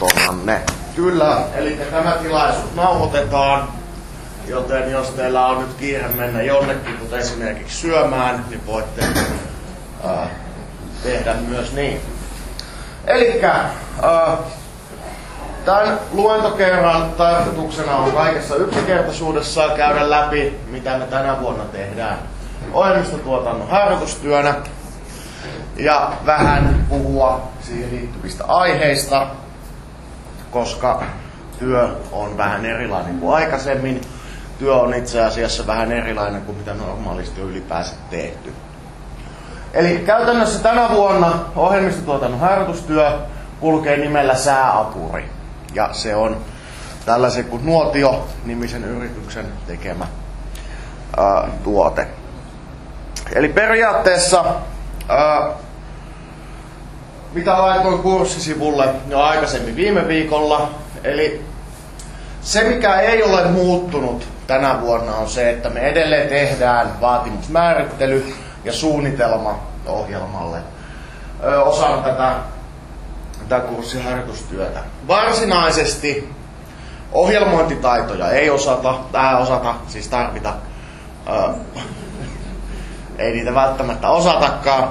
kotonanne. Kyllä, eli tämä tilaisuus nauhoitetaan, joten jos teillä on nyt kiire mennä jonnekin, kuten esimerkiksi syömään, niin voitte tehdä myös niin. Elikkä tämän luentokerran tarkoituksena on kaikessa yksinkertaisuudessaan käydä läpi, mitä me tänä vuonna tehdään ohjelmistotuotannon harjoitustyönä ja vähän puhua siihen liittyvistä aiheista, koska työ on vähän erilainen kuin aikaisemmin. Työ on itse asiassa vähän erilainen kuin mitä normaalisti on ylipäänsä tehty. Eli käytännössä tänä vuonna ohjelmistotuotannon harjoitustyö kulkee nimellä Sääapuri. Ja se on tällaisen kuin Nuotio-nimisen yrityksen tekemä tuote. Eli periaatteessa, mitä laitoin kurssisivulle jo aikaisemmin viime viikolla, eli se mikä ei ole muuttunut tänä vuonna on se, että me edelleen tehdään vaatimusmäärittely ja suunnitelma ohjelmalle osana tätä kurssiharjoitustyötä. Varsinaisesti ohjelmointitaitoja ei tarvita, ei niitä välttämättä osatakaan,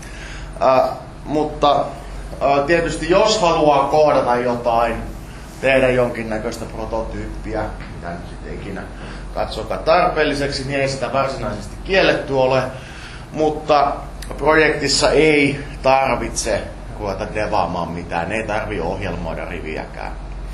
mutta tietysti jos haluaa koodata jotain, tehdä jonkinnäköistä prototyyppiä, mitä nyt sitten ikinä katsokaa tarpeelliseksi, niin ei sitä varsinaisesti kielletty ole, mutta projektissa ei tarvitse ruveta devaamaan mitään, ei tarvitse ohjelmoida riviäkään.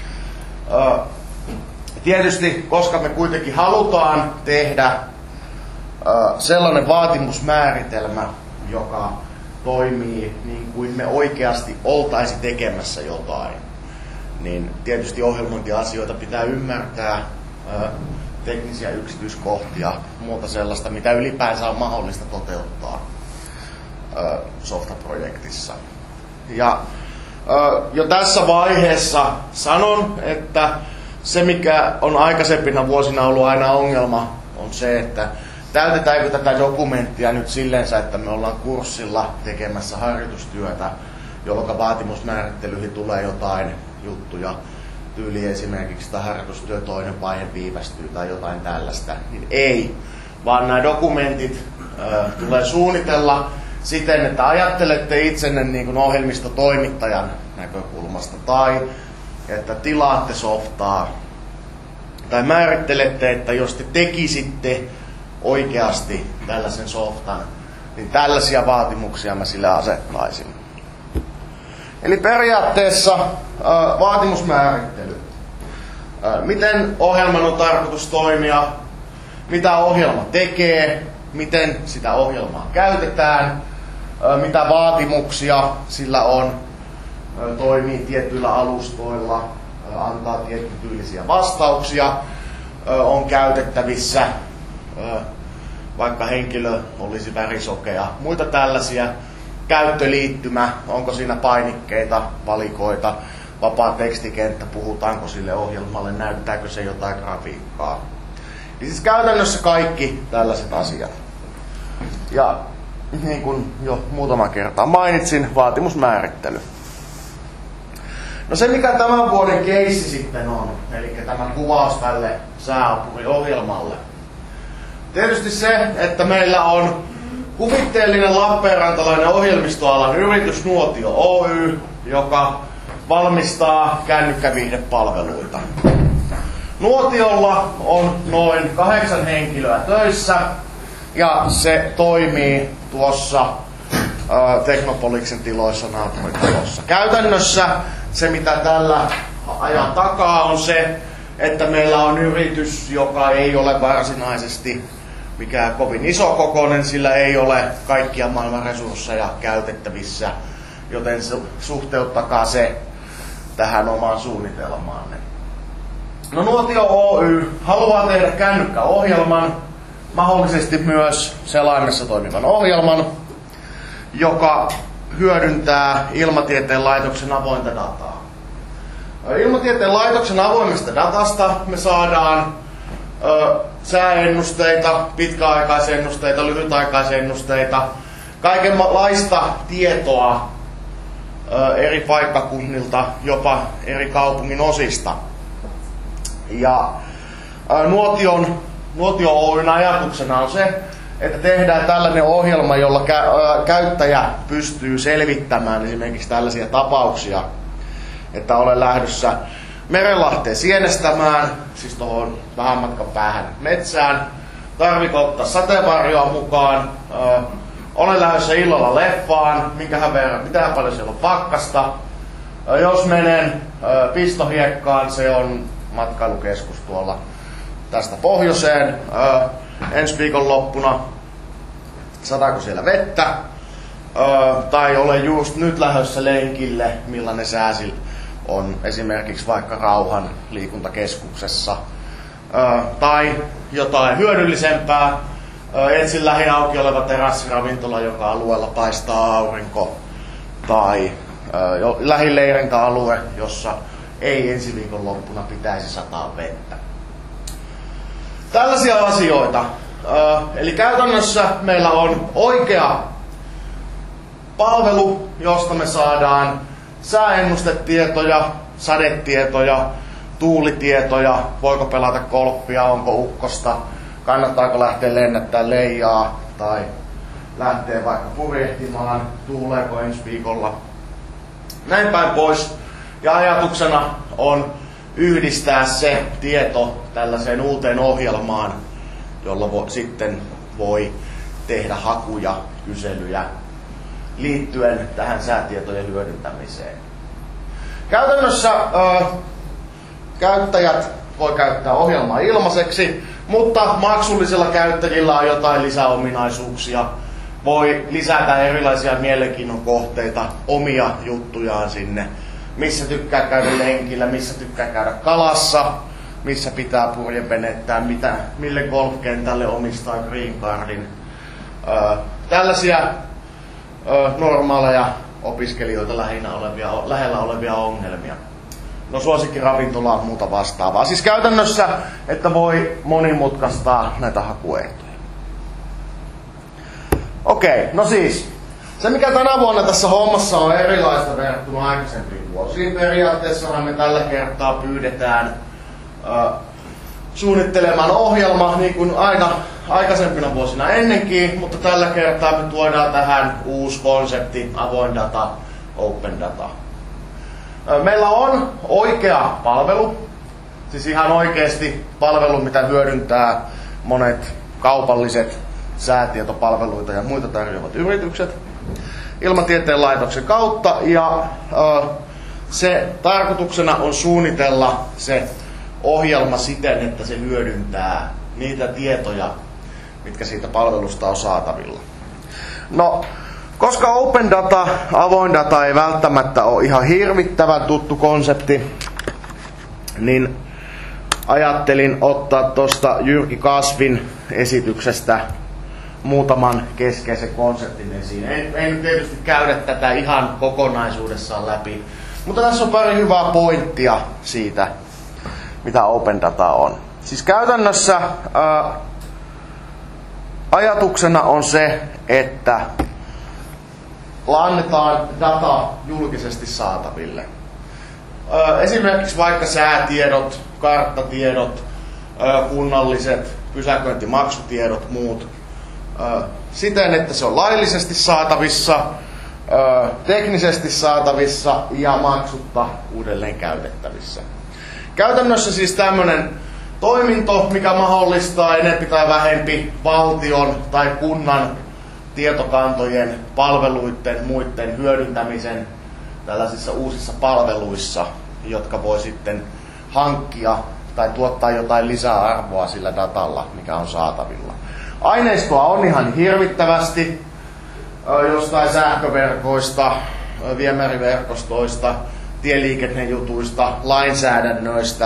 Tietysti, koska me kuitenkin halutaan tehdä sellainen vaatimusmääritelmä, joka toimii niin kuin me oikeasti oltaisi tekemässä jotain, niin tietysti ohjelmointiasioita pitää ymmärtää, teknisiä yksityiskohtia, muuta sellaista, mitä ylipäänsä on mahdollista toteuttaa softaprojektissa. Ja jo tässä vaiheessa sanon, että se mikä on aikaisempina vuosina ollut aina ongelma on se, että täytetäänkö tätä dokumenttia nyt silleensä, että me ollaan kurssilla tekemässä harjoitustyötä, jolloin vaatimusmäärittelyihin tulee jotain juttuja, tyyli esimerkiksi että harjoitustyö toinen vaihe viivästyy tai jotain tällaista, niin ei, vaan nämä dokumentit tulee suunnitella siten, että ajattelette itsenne niin kuin ohjelmistotoimittajan näkökulmasta tai että tilaatte softaa tai määrittelette, että jos te tekisitte oikeasti tällaisen softan, niin tällaisia vaatimuksia mä sille asettaisin. Eli periaatteessa vaatimusmäärittely. Miten ohjelman on tarkoitus toimia, mitä ohjelma tekee, miten sitä ohjelmaa käytetään, mitä vaatimuksia sillä on, toimii tietyillä alustoilla, antaa tiettytyylisiä vastauksia, on käytettävissä, vaikka henkilö olisi värisokea, muita tällaisia, käyttöliittymä, onko siinä painikkeita, valikoita, vapaa tekstikenttä, puhutaanko sille ohjelmalle, näyttääkö se jotain grafiikkaa. Eli siis käytännössä kaikki tällaiset asiat. Ja niin kuin jo muutama kertaa mainitsin, vaatimusmäärittely. No se mikä tämän vuoden keissi sitten on, eli tämä kuvaus tälle Sääapuri-ohjelmalle. Tietysti se, että meillä on kuvitteellinen lappeenrantalainen ohjelmistoalan yritys Nuotio Oy, joka valmistaa kännykkäviihdepalveluita. Nuotiolla on noin 8 henkilöä töissä ja se toimii tuossa Teknopoliksen tiloissa naapuritalossa. Käytännössä se mitä tällä ajan takaa on se, että meillä on yritys, joka ei ole varsinaisesti mikään kovin isokokoinen, sillä ei ole kaikkia maailman resursseja käytettävissä, joten suhteuttakaa se tähän omaan suunnitelmaanne. No Nuotio Oy haluaa tehdä kännykkäohjelman, mahdollisesti myös selaimessa toimivan ohjelman, joka hyödyntää Ilmatieteen laitoksen avointa dataa. Ilmatieteen laitoksen avoimesta datasta me saadaan sääennusteita, pitkäaikaisennusteita, lyhytaikaisennusteita, kaikenlaista tietoa eri paikkakunnilta, jopa eri kaupungin osista. Ja Nuotio Oyn ajatuksena on se, että tehdään tällainen ohjelma, jolla käyttäjä pystyy selvittämään esimerkiksi tällaisia tapauksia, että olen lähdössä Merenlahteen sienestämään, siis tuohon vähän matkan päähän metsään. Tarviiko ottaa sateenvarjoa mukaan? Olen lähdössä illalla leffaan, minkähän verran, mitä paljon siellä on pakkasta. Jos menen Pistohiekkaan, se on matkailukeskus tuolla tästä pohjoiseen. Ensi viikon loppuna, sataako siellä vettä? Tai olen just nyt lähdössä lenkille, millainen sääsi on esimerkiksi vaikka Rauhan liikuntakeskuksessa. Tai jotain hyödyllisempää. Etsin lähiauki oleva terassiravintola, joka alueella paistaa aurinko. Tai lähileirintäalue, jossa ei ensi viikon loppuna pitäisi sataa vettä. Tällaisia asioita. Eli käytännössä meillä on oikea palvelu, josta me saadaan sääennustetietoja, sadetietoja, tuulitietoja, voiko pelata golfia, onko ukkosta, kannattaako lähteä lennättää leijaa tai lähteä vaikka purjehtimaan, tuuleeko ensi viikolla. Näin päin pois. Ja ajatuksena on yhdistää se tieto tällaiseen uuteen ohjelmaan, jolla sitten voi tehdä hakuja, kyselyjä liittyen tähän säätietojen hyödyntämiseen. Käytännössä käyttäjät voi käyttää ohjelmaa ilmaiseksi, mutta maksullisilla käyttäjillä on jotain lisäominaisuuksia. Voi lisätä erilaisia mielenkiinnon kohteita, omia juttujaan sinne, missä tykkää käydä lenkillä, missä tykkää käydä kalassa, missä pitää purjevenettää, mille golfkentälle omistaa green cardin. Tällaisia normaaleja opiskelijoita lähellä olevia ongelmia. No suosikkiravintola on muuta vastaavaa. Siis käytännössä, että voi monimutkaistaa näitä hakuehtoja. Okei, no siis. Se mikä tänä vuonna tässä hommassa on erilaista verrattuna aikaisempiin vuosiin. Periaatteessahan me tällä kertaa pyydetään suunnittelemaan ohjelma niin kuin aina aikaisempina vuosina ennenkin, mutta tällä kertaa me tuodaan tähän uusi konsepti, avoin data, open data. Meillä on oikea palvelu, siis ihan oikeasti palvelu, mitä hyödyntää monet kaupalliset säätietopalveluita ja muita tarjoavat yritykset Ilmatieteen laitoksen kautta, ja se tarkoituksena on suunnitella se ohjelma siten, että se hyödyntää niitä tietoja, mitkä siitä palvelusta on saatavilla. No, koska open data, avoin data ei välttämättä ole ihan hirvittävän tuttu konsepti, niin ajattelin ottaa tuosta Jyrki Kasvin esityksestä muutaman keskeisen konseptin esiin. Ei nyt tietysti käydä tätä ihan kokonaisuudessaan läpi, mutta tässä on pari hyvää pointtia siitä, mitä open data on. Siis käytännössä ajatuksena on se, että annetaan data julkisesti saataville. Esimerkiksi vaikka säätiedot, karttatiedot, kunnalliset pysäköintimaksutiedot, muut. Siten, että se on laillisesti saatavissa, teknisesti saatavissa ja maksutta uudelleen käytettävissä. Käytännössä siis tämmöinen toiminto, mikä mahdollistaa enempi tai vähempi valtion tai kunnan tietokantojen, palveluiden, muiden hyödyntämisen tällaisissa uusissa palveluissa, jotka voi sitten hankkia tai tuottaa jotain lisäarvoa sillä datalla, mikä on saatavilla. Aineistoa on ihan hirvittävästi jostain sähköverkoista, viemäriverkostoista, tieliikennejutuista, lainsäädännöistä,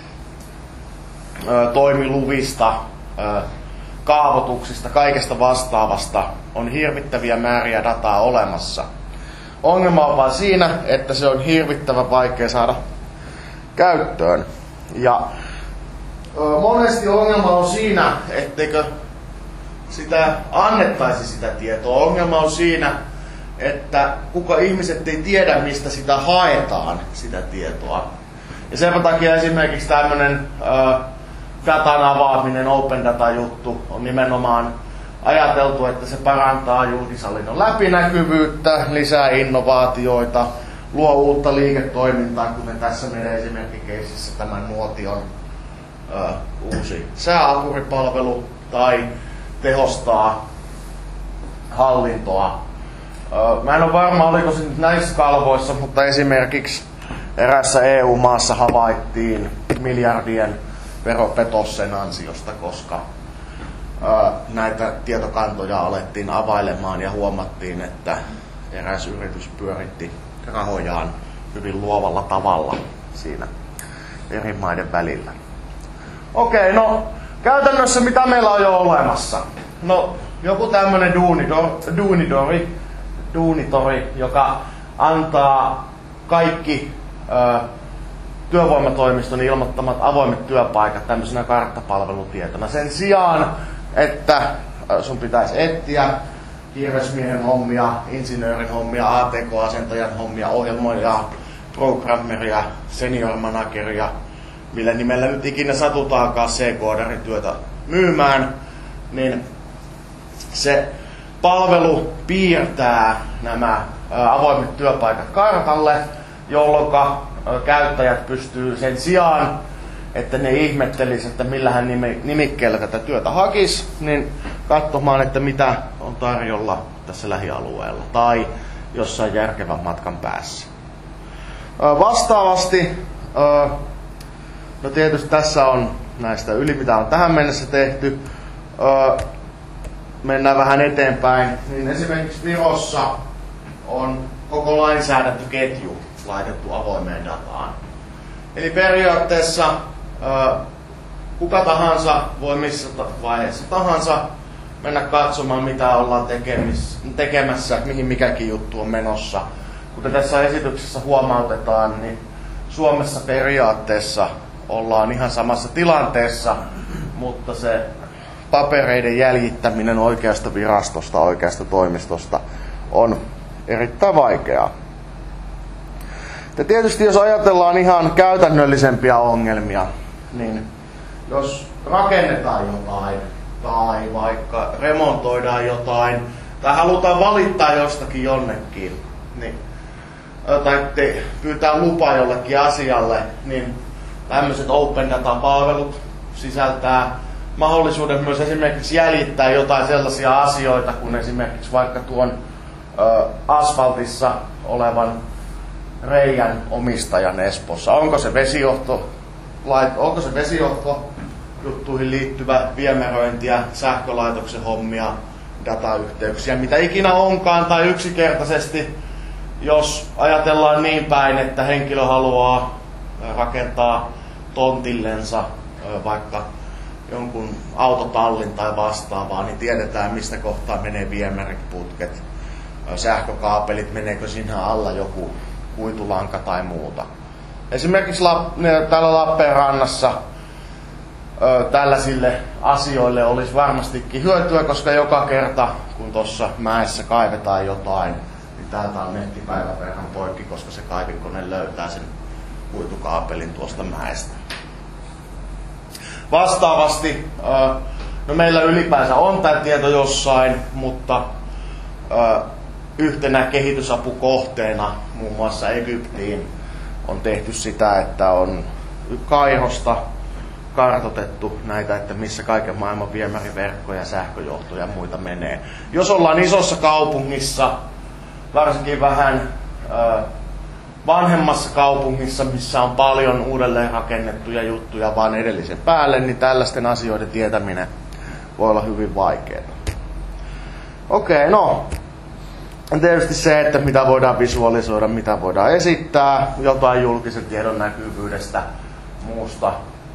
toimiluvista, kaavoituksista, kaikesta vastaavasta on hirvittäviä määriä dataa olemassa. Ongelma on vain siinä, että se on hirvittävän vaikea saada käyttöön. Ja monesti ongelma on siinä, etteikö sitä annettaisi sitä tietoa. Ongelma on siinä, että kuka ihmiset ei tiedä, mistä sitä haetaan, sitä tietoa. Ja sen takia esimerkiksi tämmöinen datan avaaminen, open data juttu on nimenomaan ajateltu, että se parantaa julkishallinnon läpinäkyvyyttä, lisää innovaatioita, luo uutta liiketoimintaa, kuten tässä meidän esimerkkikeisissä tämän Nuotion uusi sääakuripalvelu, tai tehostaa hallintoa. Mä en ole varma, oliko se nyt näissä kalvoissa, mutta esimerkiksi erässä EU-maassa havaittiin miljardien veropetos sen ansiosta, koska näitä tietokantoja alettiin availemaan ja huomattiin, että eräs yritys pyöritti rahojaan hyvin luovalla tavalla siinä eri maiden välillä. Okei, no käytännössä mitä meillä on jo olemassa? No joku tämmönen duunitori, joka antaa kaikki työvoimatoimiston ilmoittamat avoimet työpaikat tämmöisenä karttapalvelutietona. Sen sijaan, että sun pitäisi etsiä kirvesmiehen hommia, insinöörin hommia, ATK-asentajan hommia, ohjelmoijaa, programmeria, senior manageria, millä nimellä nyt ikinä satutaankaan C-koodarityötä myymään, niin se palvelu piirtää nämä avoimet työpaikat kartalle, jolloin käyttäjät pystyy sen sijaan, että ne ihmettelisivät, että millähän nimikkeellä tätä työtä hakisi, niin katsomaan, että mitä on tarjolla tässä lähialueella tai jossain järkevän matkan päässä. Vastaavasti, no tietysti tässä on näistä mitä on tähän mennessä tehty. Mennään vähän eteenpäin, niin esimerkiksi Virossa on koko lainsäädäntöketju laitettu avoimeen dataan. Eli periaatteessa kuka tahansa voi missä vaiheessa tahansa mennä katsomaan, mitä ollaan tekemässä, mihin mikäkin juttu on menossa. Kuten tässä esityksessä huomautetaan, niin Suomessa periaatteessa ollaan ihan samassa tilanteessa, mutta se papereiden jäljittäminen oikeasta virastosta, oikeasta toimistosta on erittäin vaikeaa. Ja tietysti jos ajatellaan ihan käytännöllisempiä ongelmia, niin jos rakennetaan jotain tai vaikka remontoidaan jotain tai halutaan valittaa jostakin jonnekin, niin, tai pyytää lupa jollekin asialle, niin tämmöiset open data-palvelut sisältää mahdollisuuden myös esimerkiksi jäljittää jotain sellaisia asioita, kun esimerkiksi vaikka tuon asfaltissa olevan reijän omistajan Espoossa. Onko se vesijohtojuttuihin liittyvä viemäröintiä, sähkölaitoksen hommia, datayhteyksiä, mitä ikinä onkaan, tai yksinkertaisesti, jos ajatellaan niin päin, että henkilö haluaa rakentaa tontillensa vaikka jonkun autotallin tai vastaavaa, niin tiedetään mistä kohtaa menee viemäriputket, sähkökaapelit, meneekö siinä alla joku kuitulanka tai muuta. Esimerkiksi täällä Lappeenrannassa tällaisille asioille olisi varmastikin hyötyä, koska joka kerta kun tuossa mäessä kaivetaan jotain, niin täältä on nettipäiväverran poikki, koska se kaivinkone löytää sen kuitukaapelin tuosta mäestä. Vastaavasti, no meillä ylipäänsä on tämä tieto jossain, mutta yhtenä kehitysapukohteena muun muassa Egyptiin on tehty sitä, että on Kairosta kartoitettu näitä, että missä kaiken maailman viemäriverkkoja, sähköjohtoja ja muita menee. Jos ollaan isossa kaupungissa, varsinkin vähän vanhemmassa kaupungissa, missä on paljon uudelleen rakennettuja juttuja vaan edellisen päälle, niin tällaisten asioiden tietäminen voi olla hyvin vaikeaa. Okei, no tietysti se, että mitä voidaan visualisoida, mitä voidaan esittää, jotain julkisen tiedon näkyvyydestä, muusta.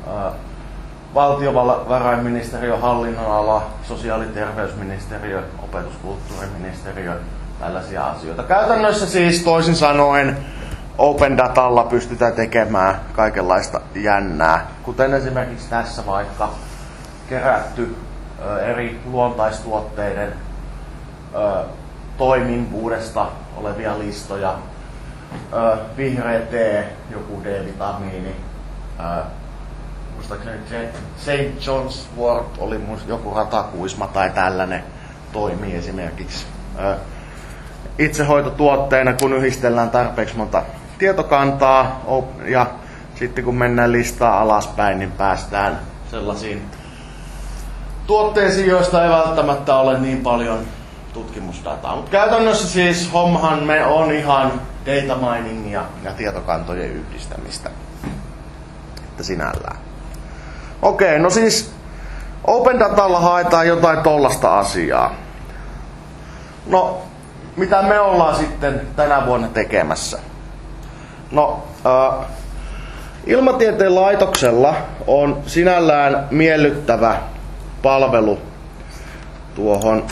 Valtiovarainministeriö, hallinnonala, sosiaali- ja terveysministeriö, opetuskulttuuriministeriö, tällaisia asioita. Käytännössä siis toisin sanoen open datalla pystytään tekemään kaikenlaista jännää, kuten esimerkiksi tässä vaikka kerätty eri luontaistuotteiden toimivuudesta olevia listoja. Vihreä tee, joku D-vitamiini. Muistaakseni St. John's Wort oli joku ratakuisma tai tällainen toimii esimerkiksi. Itsehoitotuotteina, kun yhdistellään tarpeeksi monta tietokantaa ja sitten kun mennään listaa alaspäin, niin päästään sellaisiin tuotteisiin, joista ei välttämättä ole niin paljon tutkimusdataa. Mutta käytännössä siis hommahan me on ihan data miningia ja tietokantojen yhdistämistä. Että sinällään. Okei, no siis Open Datalla haetaan jotain tollasta asiaa. No, mitä me ollaan sitten tänä vuonna tekemässä? No, Ilmatieteen laitoksella on sinällään miellyttävä palvelu tuohon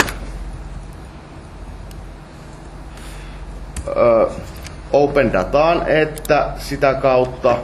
Open Dataan, että sitä kautta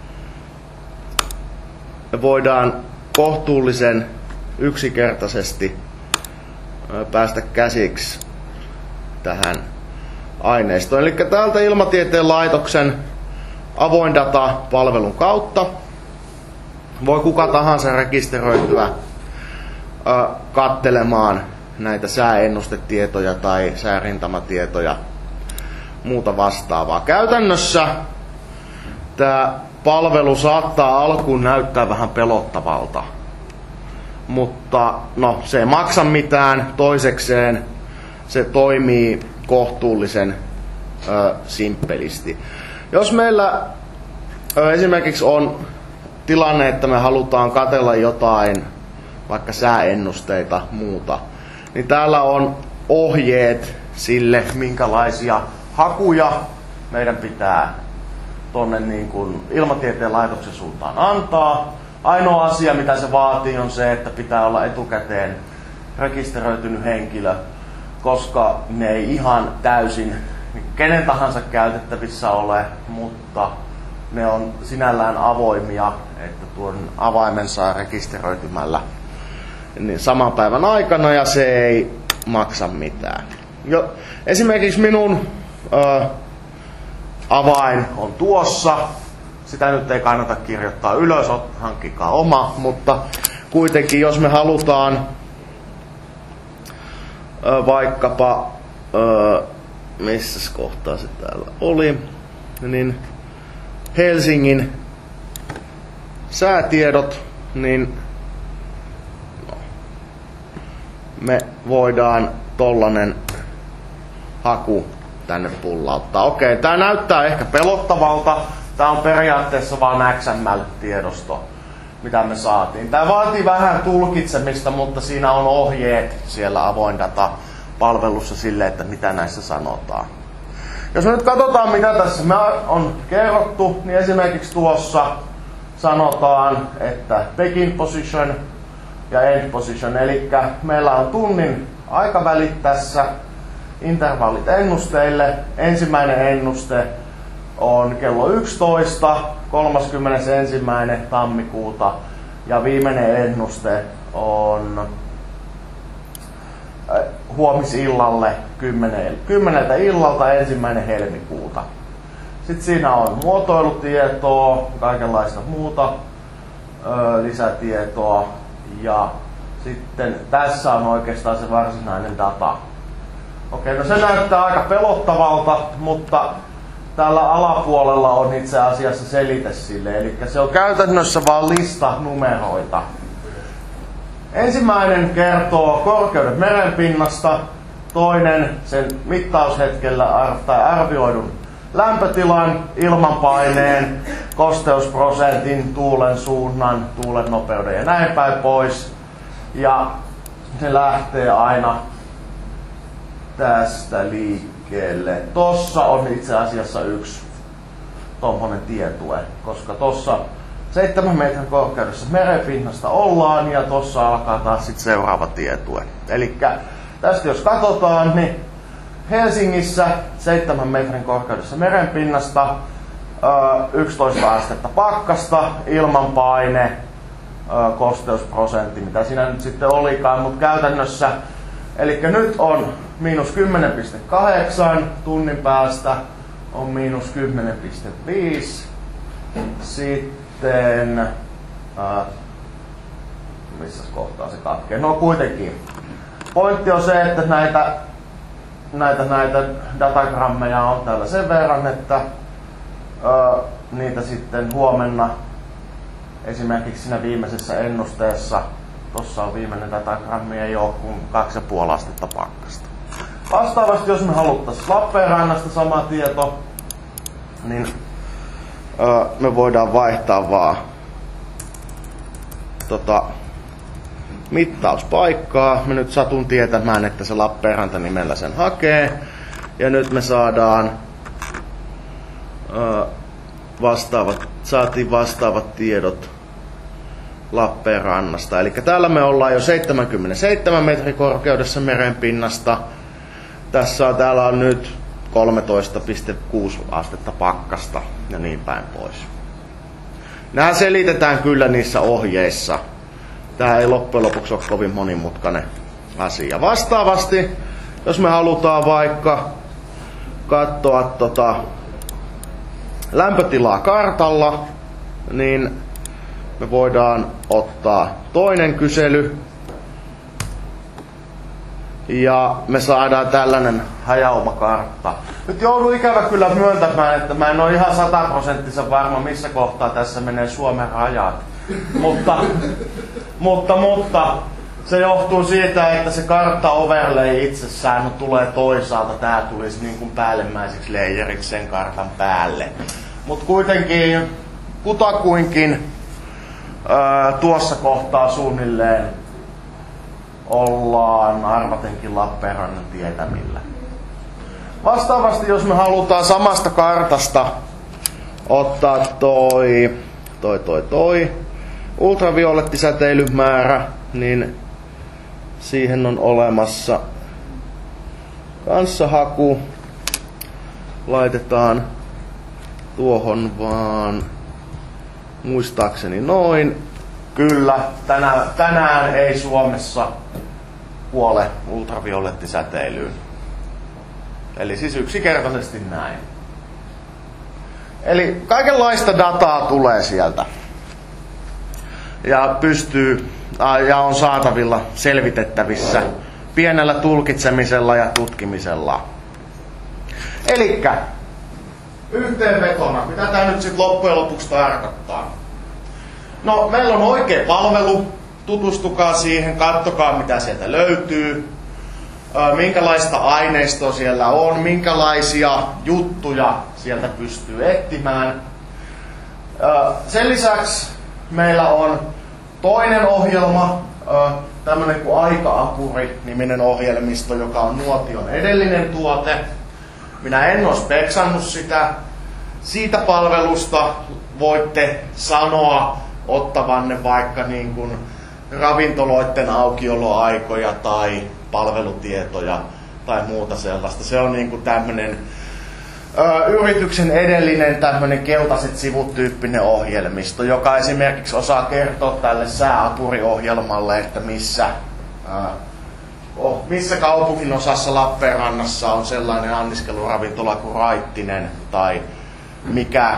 voidaan kohtuullisen yksinkertaisesti päästä käsiksi tähän aineistoon. Eli täältä Ilmatieteen laitoksen avoin data-palvelun kautta voi kuka tahansa rekisteröityä katselemaan näitä sääennustetietoja tai säärintamatietoja, muuta vastaavaa. Käytännössä tämä palvelu saattaa alkuun näyttää vähän pelottavalta, mutta no, se ei maksa mitään. Toisekseen se toimii kohtuullisen simppelisti. Jos meillä esimerkiksi on tilanne, että me halutaan katsella jotain, vaikka sääennusteita muuta, niin täällä on ohjeet sille, minkälaisia hakuja meidän pitää tonne niin kuin Ilmatieteen laitoksen suuntaan antaa. Ainoa asia, mitä se vaatii, on se, että pitää olla etukäteen rekisteröitynyt henkilö, koska ne ei ihan täysin kenen tahansa käytettävissä ole, mutta ne on sinällään avoimia, että tuon avaimen saa rekisteröitymällä niin saman päivän aikana ja se ei maksa mitään. Esimerkiksi minun avain on tuossa. Sitä nyt ei kannata kirjoittaa ylös, hankkikaa oma, mutta kuitenkin jos me halutaan vaikkapa, missä kohtaa se täällä oli, niin Helsingin säätiedot, niin no, me voidaan tollanen haku tänne pullauttaa. Okei, tää näyttää ehkä pelottavalta. Tää on periaatteessa vaan XML-tiedosto, mitä me saatiin. Tää vaatii vähän tulkitsemista, mutta siinä on ohjeet siellä avoin data-palvelussa sille, että mitä näissä sanotaan. Jos me nyt katsotaan, mitä tässä me on kerrottu, niin esimerkiksi tuossa sanotaan, että begin position ja end position, eli meillä on tunnin aikavälit tässä, intervallit ennusteille. Ensimmäinen ennuste on kello 11, 31. tammikuuta ja viimeinen ennuste on huomisillalle 10 illalta 1. helmikuuta. Sitten siinä on muotoilutietoa, kaikenlaista muuta lisätietoa ja sitten tässä on oikeastaan se varsinainen data. Okei, no se näyttää aika pelottavalta, mutta täällä alapuolella on itse asiassa selite sille, eli se on käytännössä vain lista numeroita. Ensimmäinen kertoo korkeuden merenpinnasta, toinen sen mittaushetkellä tai arvioidun lämpötilan, ilmanpaineen, kosteusprosentin, tuulen suunnan, tuulen nopeuden ja näin päin pois. Ja se lähtee aina tästä liikkeelle. Tossa on itse asiassa yksi tommonen tietue, koska tossa 7 metrin korkeudessa merenpinnasta ollaan ja tossa alkaa taas sit seuraava tietue. Elikkä tästä jos katsotaan, niin Helsingissä 7 metrin korkeudessa merenpinnasta, 11 astetta pakkasta, ilmanpaine, kosteusprosentti, mitä siinä nyt sitten olikaan, mutta käytännössä Eli nyt on -10,8, tunnin päästä on -10,5. Sitten missä kohtaa se katkee? No kuitenkin. Pointti on se, että näitä datagrammeja on täällä sen verran, että niitä sitten huomenna esimerkiksi siinä viimeisessä ennusteessa, tossa on viimeinen datagrammi, ei ole kuin 2,5 astetta pakkasta. Vastaavasti jos me haluttais Lappeenrannasta sama tieto, niin me voidaan vaihtaa vaan mittauspaikkaa. Mä nyt satun tietämään, että se Lappeenranta nimellä sen hakee. Ja nyt me saadaan saatiin vastaavat tiedot Lappeenrannasta. Eli täällä me ollaan jo 77 metrin korkeudessa merenpinnasta. Täällä on nyt 13,6 astetta pakkasta ja niin päin pois. Nämä selitetään kyllä niissä ohjeissa. Tää ei loppujen lopuksi ole kovin monimutkainen asia. Vastaavasti, jos me halutaan vaikka katsoa lämpötilaa kartalla, niin me voidaan ottaa toinen kysely. Ja me saadaan tällainen hajaumakartta. Nyt joudun ikävä kyllä myöntämään, että mä en ole ihan 100% varma, missä kohtaa tässä menee Suomen rajat. Mutta se johtuu siitä, että se kartta overlay itsessään tulee toisaalta. Tää tulisi niin kuin päällimmäiseksi layeriksi sen kartan päälle. Mutta kuitenkin kutakuinkin tuossa kohtaa suunnilleen ollaan arvatenkin Lappeenrannan tietämillä. Vastaavasti jos me halutaan samasta kartasta ottaa toi ultraviolettisäteilymäärä, niin siihen on olemassa kanssahaku. Laitetaan tuohon vaan muistaakseni noin. Kyllä, tänään ei Suomessa kuole ultraviolettisäteilyyn. Eli siis yksinkertaisesti näin. Eli kaikenlaista dataa tulee sieltä. Ja on saatavilla selvitettävissä pienellä tulkitsemisella ja tutkimisella. Elikkä yhteenvetona, mitä tämä nyt sitten loppujen lopuksi tarkoittaa? No, meillä on oikea palvelu. Tutustukaa siihen, katsokaa mitä sieltä löytyy. Minkälaista aineistoa siellä on, minkälaisia juttuja sieltä pystyy etsimään. Sen lisäksi meillä on toinen ohjelma, tämmönen kuin Aika-apuri-niminen ohjelmisto, joka on Nuotion edellinen tuote. Minä en ole speksannut sitä. Siitä palvelusta voitte sanoa ottavanne vaikka niin kuin ravintoloiden aukioloaikoja tai palvelutietoja tai muuta sellaista. Se on niin kuin tämmönen yrityksen edellinen tämmönen keltaiset sivut-tyyppinen ohjelmisto, joka esimerkiksi osaa kertoa tälle sääapuriohjelmalle, että missä kaupungin osassa Lappeenrannassa on sellainen anniskeluravintola kuin Raittinen tai mikä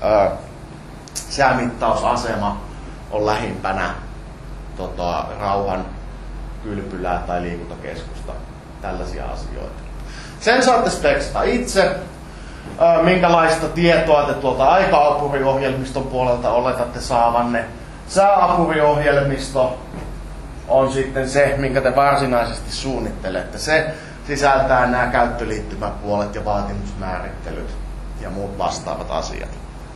säämittausasema on lähimpänä Rauhan kylpylää tai liikuntakeskusta, tällaisia asioita. Sen saatte speksata itse, minkälaista tietoa te tuolta Aika-apuriohjelmiston puolelta oletatte saavanne. Sääapuriohjelmisto on sitten se, minkä te varsinaisesti suunnittelette. Se sisältää nämä käyttöliittymäpuolet ja vaatimusmäärittelyt ja muut vastaavat asiat.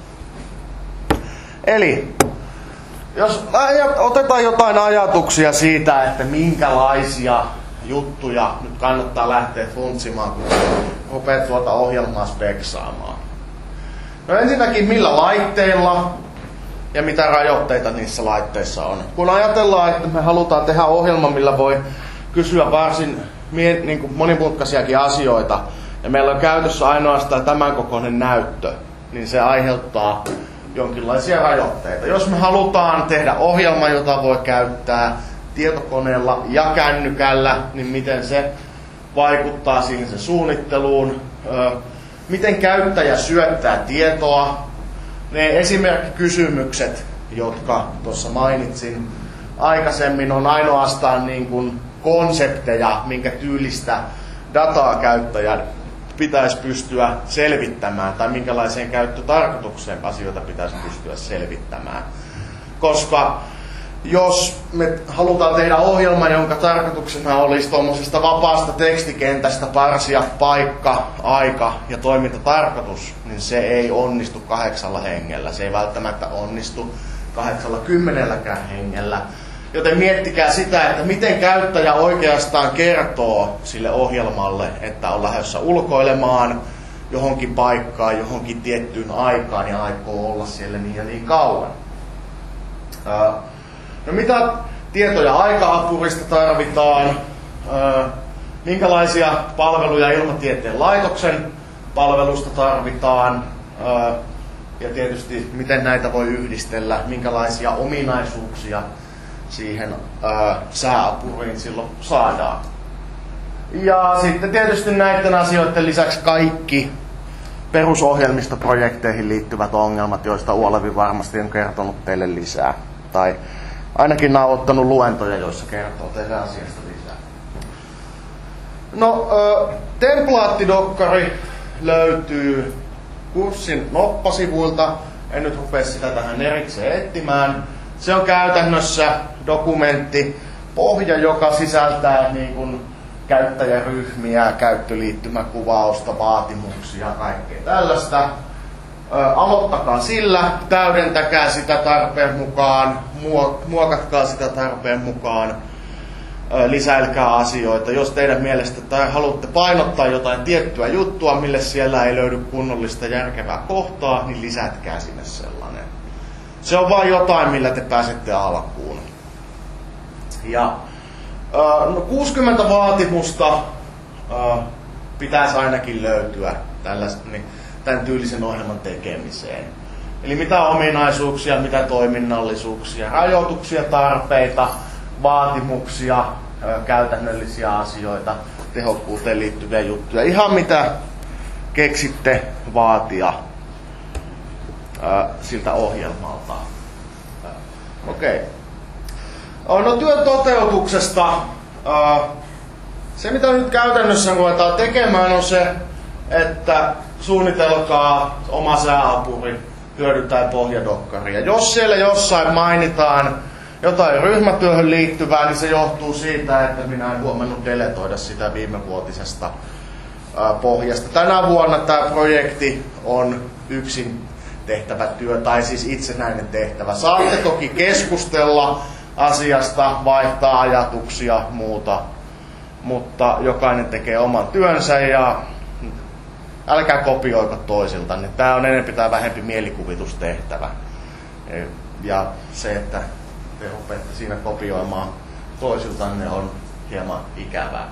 Eli jos otetaan jotain ajatuksia siitä, että minkälaisia juttuja nyt kannattaa lähteä funtsimaan, kun rupeat tuota ohjelmaa speksaamaan. No ensinnäkin millä laitteilla ja mitä rajoitteita niissä laitteissa on. Kun ajatellaan, että me halutaan tehdä ohjelma, millä voi kysyä varsin niin kuin monimutkaisiakin asioita, ja meillä on käytössä ainoastaan tämän kokoinen näyttö, niin se aiheuttaa jonkinlaisia rajoitteita. Jos me halutaan tehdä ohjelma, jota voi käyttää tietokoneella ja kännykällä, niin miten se vaikuttaa siihen sen suunnitteluun, miten käyttäjä syöttää tietoa, ne esimerkkikysymykset, jotka tuossa mainitsin aikaisemmin, on ainoastaan niin kuin konsepteja, minkä tyylistä dataa käyttäjän pitäisi pystyä selvittämään tai minkälaiseen käyttötarkoitukseen asioita pitäisi pystyä selvittämään. Koska jos me halutaan tehdä ohjelma, jonka tarkoituksena olisi tuommoisesta vapaasta tekstikentästä parsia paikka, aika ja toimintatarkoitus, niin se ei onnistu 8 hengellä. Se ei välttämättä onnistu 80 hengellä. Joten miettikää sitä, että miten käyttäjä oikeastaan kertoo sille ohjelmalle, että on lähdössä ulkoilemaan johonkin paikkaan, johonkin tiettyyn aikaan ja aikoo olla siellä niin ja niin kauan. No mitä tietoja aika-apurista tarvitaan, minkälaisia palveluja Ilmatieteen laitoksen palvelusta tarvitaan ja tietysti miten näitä voi yhdistellä, minkälaisia ominaisuuksia siihen sääapuriin silloin saadaan. Ja sitten tietysti näiden asioiden lisäksi kaikki perusohjelmistoprojekteihin liittyvät ongelmat, joista Uolevi varmasti on kertonut teille lisää. Tai ainakin nämä on ottanut luentoja, joissa kertoo teille asiasta lisää. No, templaattidokkari löytyy kurssin noppasivuilta. En nyt rupea sitä tähän erikseen etsimään. Se on käytännössä dokumenttipohja, joka sisältää niin kuin käyttäjäryhmiä, käyttöliittymäkuvausta, vaatimuksia ja kaikkea tällaista. Aloittakaa sillä, täydentäkää sitä tarpeen mukaan, muokatkaa sitä tarpeen mukaan, lisäilkää asioita. Jos teidän mielestä tai haluatte painottaa jotain tiettyä juttua, mille siellä ei löydy kunnollista järkevää kohtaa, niin lisätkää sinne sellainen. Se on vain jotain, millä te pääsette alkuun. Ja 60 vaatimusta pitäisi ainakin löytyä tämän tyylisen ohjelman tekemiseen. Eli mitä ominaisuuksia, mitä toiminnallisuuksia, rajoituksia, tarpeita, vaatimuksia, käytännöllisiä asioita, tehokkuuteen liittyviä juttuja. Ihan mitä keksitte vaatia siltä ohjelmalta. Okei. No työn toteutuksesta. Se mitä nyt käytännössä ruvetaan tekemään on se, että suunnitelkaa oma sääapuri hyödyntäen pohjadokkaria. Jos siellä jossain mainitaan jotain ryhmätyöhön liittyvää, niin se johtuu siitä, että minä en huomannut deletoida sitä viimevuotisesta pohjasta. Tänä vuonna tämä projekti on yksin tehtävä työ, tai siis itsenäinen tehtävä. Saatte toki keskustella asiasta, vaihtaa ajatuksia, muuta, mutta jokainen tekee oman työnsä ja älkää kopioiko toisilta. Tämä on enemmän tai vähempi mielikuvitustehtävä. Ja se, että te rupeatte siinä kopioimaan toisilta, ne on hieman ikävää.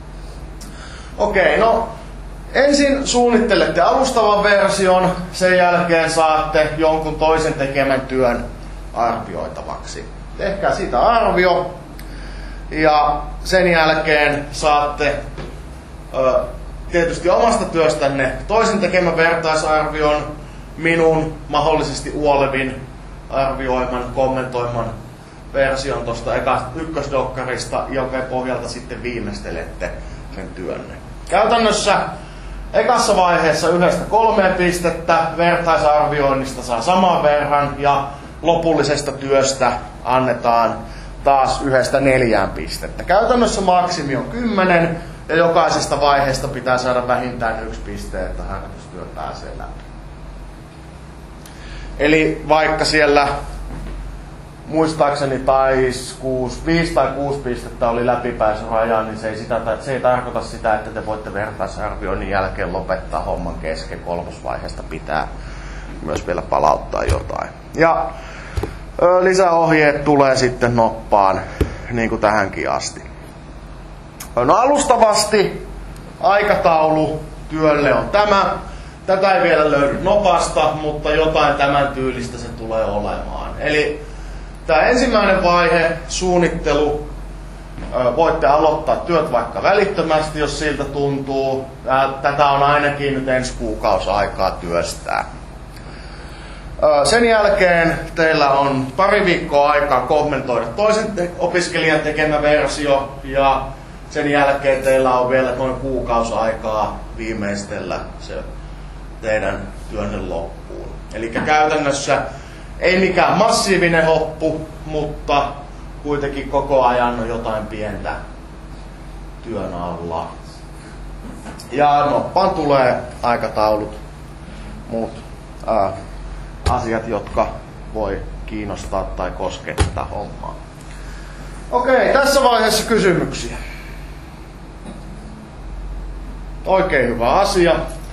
Okei, no ensin suunnittelette alustavan version, sen jälkeen saatte jonkun toisen tekemän työn arvioitavaksi. Tehkää siitä arvio ja sen jälkeen saatte tietysti omasta työstänne toisen tekemän vertaisarvion, minun mahdollisesti Uolevin arvioiman, kommentoiman version tuosta ykkösdokkarista, jonka pohjalta sitten viimeistelette sen työnne. Käytännössä ekassa vaiheessa 1-3 pistettä, vertaisarvioinnista saa saman verran ja lopullisesta työstä annetaan taas 1-4 pistettä. Käytännössä maksimi on 10 ja jokaisesta vaiheesta pitää saada vähintään 1 piste, että harjoitustyö pääsee läpi. Eli vaikka siellä muistaakseni taisi 5 tai 6 pistettä oli läpipääsyraja, niin se ei tarkoita sitä, että te voitte vertaisarvioinnin jälkeen lopettaa homman kesken. Kolmosvaiheesta pitää myös vielä palauttaa jotain. Ja lisäohjeet tulee sitten noppaan, niin kuin tähänkin asti. No alustavasti aikataulu työlle on tämä. Tätä ei vielä löydy nopasta, mutta jotain tämän tyylistä se tulee olemaan. Eli tämä ensimmäinen vaihe, suunnittelu, Voitte aloittaa työt vaikka välittömästi, jos siltä tuntuu. Tätä on ainakin nyt ensi kuukausi aikaa työstää. Sen jälkeen teillä on pari viikkoa aikaa kommentoida toisen opiskelijan tekemä versio ja sen jälkeen teillä on vielä noin kuukausi aikaa viimeistellä se teidän työnne loppuun. Eli käytännössä ei mikään massiivinen hoppu, mutta kuitenkin koko ajan on jotain pientä työn alla. Ja noppaan tulee aikataulut, muut asiat, jotka voi kiinnostaa tai koskettaa hommaa. Okei, tässä vaiheessa kysymyksiä. Oikein hyvä asia.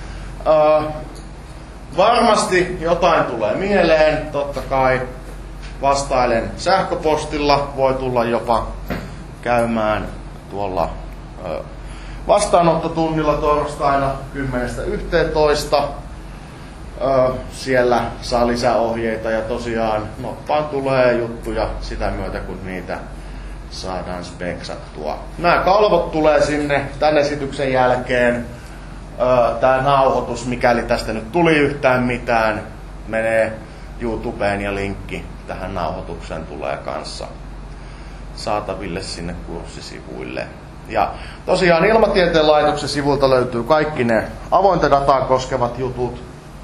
Varmasti jotain tulee mieleen, totta kai vastailen sähköpostilla, voi tulla jopa käymään tuolla vastaanottotunnilla torstaina 10–11. Siellä saa lisäohjeita ja tosiaan noppaan tulee juttuja sitä myötä, kun niitä saadaan speksattua. Nämä kalvot tulee sinne tämän esityksen jälkeen. Tämä nauhoitus, mikäli tästä nyt tuli yhtään mitään, menee YouTubeen ja linkki tähän nauhoitukseen tulee kanssa saataville sinne kurssisivuille. Ja tosiaan Ilmatieteen laitoksen sivulta löytyy kaikki ne avointa dataa koskevat jutut.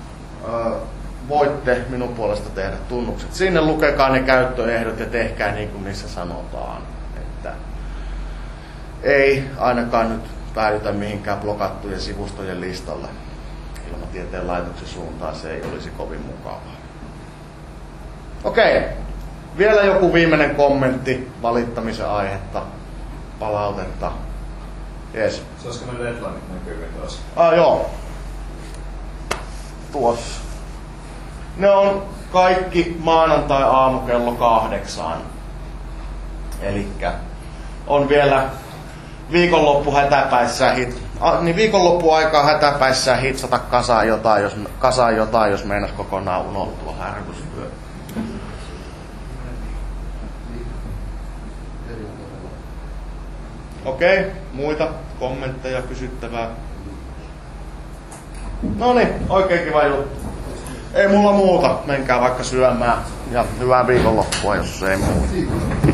Voitte minun puolesta tehdä tunnukset sinne, lukekaa ne käyttöehdot ja tehkää niin kuin niissä sanotaan. Että ei ainakaan nyt päädytä mihinkään blokattujen sivustojen listalle. Ilmatieteen laitoksen suuntaan se ei olisi kovin mukavaa. Okei, vielä joku viimeinen kommentti, valittamisen aihetta, palautetta. Jes. Saisiko ne deadlineit näkyviin taas? Joo. Tuossa. Ne on kaikki maanantai-aamu kello 8. Elikkä on vielä viikonloppuaikaa hätäpäissään hitsata kasaan jotain, jos meinas kokonaan unohtua harjoitustyö. Okei, muita kommentteja, kysyttävää? Noniin, oikein kiva juttu. Ei mulla muuta, menkää vaikka syömään ja hyvää viikonloppua, jos ei muuta.